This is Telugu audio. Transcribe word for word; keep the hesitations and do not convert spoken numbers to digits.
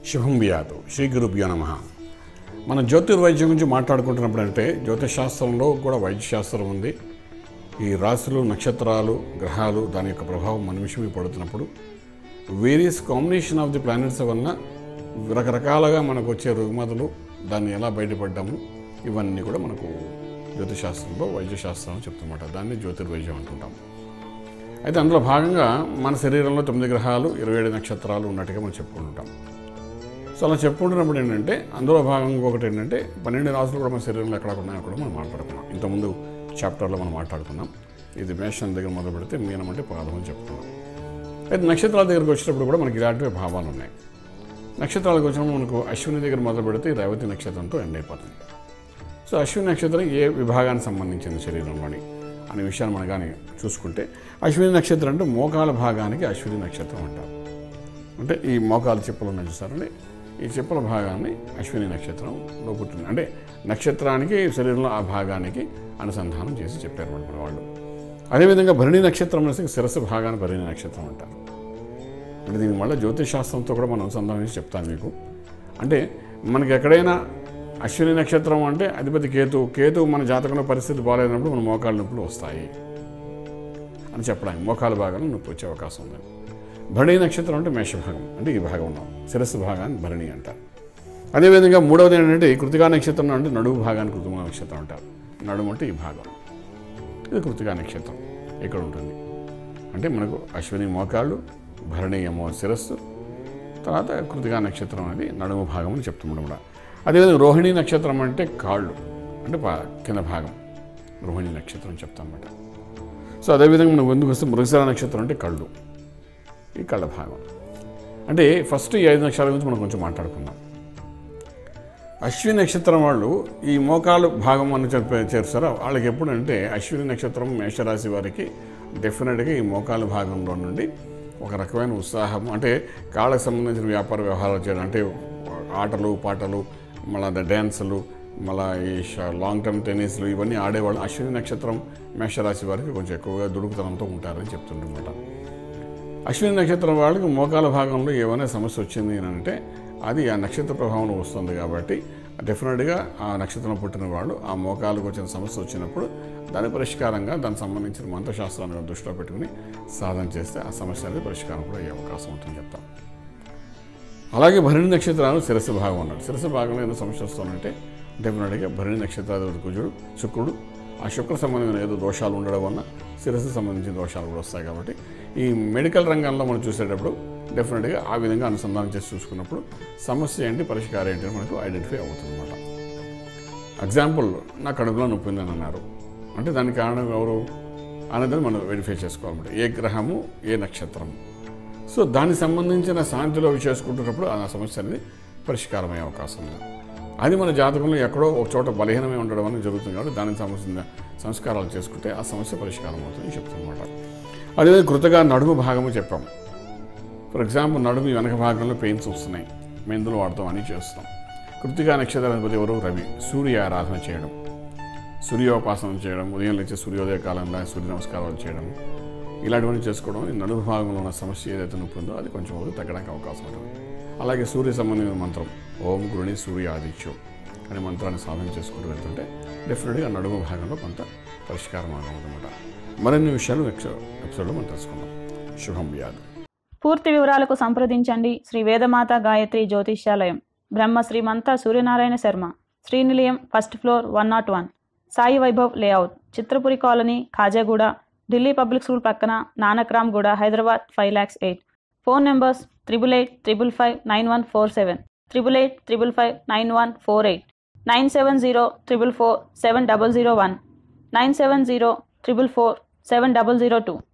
శుభం వ్యాతు శ్రీ గురుభ్యో నమః. మనం జ్యోతిర్వైద్యం గురించి మాట్లాడుకుంటున్నప్పుడు అంటే జ్యోతిషాస్త్రంలో కూడా వైద్యశాస్త్రం ఉంది. ఈ రాశులు, నక్షత్రాలు, గ్రహాలు దాని యొక్క ప్రభావం మన విషయం పడుతున్నప్పుడు various combination of the planets వలన రకరకాలుగా మనకు వచ్చే రుగ్మతలు, దాన్ని ఎలా బయటపడ్డాము, ఇవన్నీ కూడా మనకు జ్యోతిషాస్త్రంలో వైద్యశాస్త్రం చెప్తున్నమాట. దాన్ని జ్యోతిర్వైద్యం అంటుంటాం. అయితే అందులో భాగంగా మన శరీరంలో తొమ్మిది గ్రహాలు, ఇరవై ఏడు నక్షత్రాలు ఉన్నట్టుగా మనం చెప్పుకుంటుంటాం. సో అలా చెప్పుకుంటున్నప్పుడు ఏంటంటే అందులో భాగంగా ఒకటి ఏంటంటే పన్నెండు రాసులు కూడా మన శరీరంలో ఎక్కడ ఉన్నాయో కూడా మనం మాట్లాడుకున్నాం. ఇంతకుముందు చాప్టర్లో మనం మాట్లాడుకున్నాం. ఇది మేషం దగ్గర మొదలు పెడితే మీనం అంటే పాదం అని చెప్పుకున్నాం. అయితే నక్షత్రాల దగ్గరికి వచ్చినప్పుడు కూడా మనకి ఇలాంటివి భావాలు ఉన్నాయి. నక్షత్రాలకు వచ్చినప్పుడు మనకు అశ్విని దగ్గర మొదలు పెడితే రేవతి నక్షత్రంతో ఎండ్ అయిపోతుంది. సో అశ్విని నక్షత్రం ఏ విభాగానికి సంబంధించిన శరీరంలోని అనే విషయాన్ని మనం కానీ చూసుకుంటే అశ్విని నక్షత్రం అంటే మోకాల భాగానికి అశ్విని నక్షత్రం అంటారు. అంటే ఈ మోకాల చెప్పులు ఉన్నాయి చూస్తారండి, ఈ చెప్పుల భాగాన్ని అశ్విని నక్షత్రంలో పుట్టింది. అంటే నక్షత్రానికి శరీరంలో ఆ భాగానికి అనుసంధానం చేసి చెప్పారు మన వాళ్ళు. అదేవిధంగా భరణి నక్షత్రం అనేసి శిరస్సు భాగాన్ని భరణి నక్షత్రం అంటారు. అంటే దీని వల్ల జ్యోతిషాస్త్రంతో కూడా మనం అనుసంధానం చేసి చెప్తాను మీకు. అంటే మనకి ఎక్కడైనా అశ్విని నక్షత్రం అంటే అధిపతి కేతు కేతు మన జాతకంలో పరిస్థితి బాగాలేనప్పుడు మన మోకాళ్ళ నొప్పులు వస్తాయి అని చెప్పడానికి మోకాల భాగాన్ని నొప్పి వచ్చే అవకాశం ఉంది. భరణి నక్షత్రం అంటే మేషభాగం, అంటే ఈ భాగం ఉన్నాం, శిరస్సు భాగాన్ని భరణి అంటారు. అదేవిధంగా మూడవది ఏంటంటే కృతికా నక్షత్రం అంటే నడుము భాగాన్ని కృతికా నక్షత్రం అంటారు. నడుము అంటే ఈ భాగం, ఇది కృతికా నక్షత్రం ఇక్కడ ఉంటుంది. అంటే మనకు అశ్విని మోకాళ్ళు, భరణి ఏమో శిరస్సు, తర్వాత కృతికా నక్షత్రం అనేది నడుము భాగం అని చెప్తున్నాం కూడా. అదేవిధంగా రోహిణి నక్షత్రం అంటే కాళ్ళు, అంటే కింద భాగం రోహిణి నక్షత్రం చెప్తాం అన్నమాట. సో అదేవిధంగా మనం ముందుకు వస్తే మృగశిర నక్షత్రం అంటే కళ్ళు, ఈ కళ్ళ భాగం. అంటే ఫస్ట్ ఈ ఐదు నక్షత్రాల గురించి మనం కొంచెం మాట్లాడుకుందాం. అశ్విని నక్షత్రం వాళ్ళు ఈ మోకాలు భాగం అని చెప్పి చేరుస్తారో వాళ్ళకి ఎప్పుడంటే అశ్విని నక్షత్రం మేషరాశి వారికి డెఫినెట్గా ఈ మోకాలు భాగంలో నుండి ఒక రకమైన ఉత్సాహం, అంటే కాళ్ళకు సంబంధించిన వ్యాపార వ్యవహారాలు చేయడం, అంటే ఆటలు పాటలు, మళ్ళీ డ్యాన్సులు, మళ్ళీ ఈ లాంగ్ టర్మ్ టెన్నిస్లు ఇవన్నీ ఆడేవాళ్ళు అశ్విని నక్షత్రం మేషరాశి వారికి కొంచెం ఎక్కువగా దుడుకుతనంతో ఉంటారని చెప్తుంటారన్నమాట. అశ్విని నక్షత్రం వాళ్ళకి మోకాల భాగంలో ఏమైనా సమస్య వచ్చింది అని అంటే అది ఆ నక్షత్ర ప్రభావంలో వస్తుంది. కాబట్టి డెఫినెట్గా ఆ నక్షత్రం పుట్టిన వాళ్ళు ఆ మోకాలకు వచ్చిన సమస్య వచ్చినప్పుడు దాని పరిష్కారంగా దానికి సంబంధించిన మంత్రశాస్త్రాన్ని దృష్టిలో పెట్టుకుని సాధన చేస్తే ఆ సమస్య అనేది పరిష్కారం కూడా అయ్యే అవకాశం ఉంటుందని చెప్తాం. అలాగే భరణి నక్షత్రాలు శిరస్సు భాగం ఉన్నాడు. శిరస్సు భాగంలో ఏదో సమస్య వస్తుందంటే డెఫినెట్గా భరణి నక్షత్రాధిపతి కుజుడు శుక్రుడు, ఆ శుక్ర సంబంధించిన ఏదో దోషాలు ఉండడం వల్ల శిరస్సు సంబంధించిన దోషాలు కూడా వస్తాయి. కాబట్టి ఈ మెడికల్ రంగంలో మనం చూసేటప్పుడు డెఫినెట్గా ఆ విధంగా అనుసంధానం చేసి చూసుకున్నప్పుడు సమస్య ఏంటి, పరిష్కారం ఏంటి అని మనకు ఐడెంటిఫై అవుతుంది అన్నమాట. ఎగ్జాంపుల్, నా కడుపులో నొప్పి ఉందని అన్నారు అంటే దానికి కారణం ఎవరు అనేది మనం వెరిఫై చేసుకోవాలన్నమాట. ఏ గ్రహము, ఏ నక్షత్రము. సో దానికి సంబంధించిన శాంతిలో చేసుకుంటున్నప్పుడు ఆ సమస్య అనేది పరిష్కారం అయ్యే అవకాశం ఉంది. అది మన జాతకంలో ఎక్కడో ఒక చోట బలహీనమై ఉండడం అనేది జరుగుతుంది. కాబట్టి దానికి సంబంధించిన సంస్కారాలు చేసుకుంటే ఆ సమస్య పరిష్కారం అవుతుందని చెప్తున్నమాట. అదేవిధంగా కృతగా నడుము భాగము చెప్పాము. ఫర్ ఎగ్జాంపుల్ నడుము వెనక భాగంలో పెయిన్స్ వస్తున్నాయి, మెందులు వాడతాం అని చేస్తాం. కృతికా నక్షత్రాధిపతి ఎవరు? రవి. సూర్య ఆరాధన చేయడం, సూర్యోపాసన చేయడం, ఉదయం లేచి సూర్యోదయ కాలంలో సూర్య నమస్కారాలు చేయడం, ఇలాంటివన్నీ చేసుకోవడం ఈ నడుము భాగంలో ఉన్న సమస్య ఏదైతే నొప్పి ఉందో అది కొంచెం వరకు తగ్గడానికి అవకాశం ఉంటుంది. అలాగే సూర్య సంబంధించిన మంత్రం ఓం గురుని సూర్య ఆదిత్యం అనే మంత్రాన్ని సాధన చేసుకుంటూ వెళ్తుంటే డెఫినెట్గా నడుము భాగంలో కొంత పరిష్కారం అవుతుందన్నమాట. మరిన్ని విషయాలు నెక్స్ట్ ఎపిసోడ్లో మనం తెలుసుకుందాం. శుభం వ్యాధి. పూర్తి వివరాలకు సంప్రదించండి Shri Vedamata Gayatri Jyotishyalayam, Brahma Srimanta Suryanarayana Sharma, Srinilayam, first floor, one naught one, Sai Vaibhav layout, Chitrapuri colony, Khajaguda, Delhi public school పక్కన, Nanakramguda, Hyderabad five lakhs eight. Phone numbers triple eight triple five nine one four seven, triple eight triple five nine one four eight, nine seven zero triple four seven double zero one, nine seven zero triple four seven double zero two.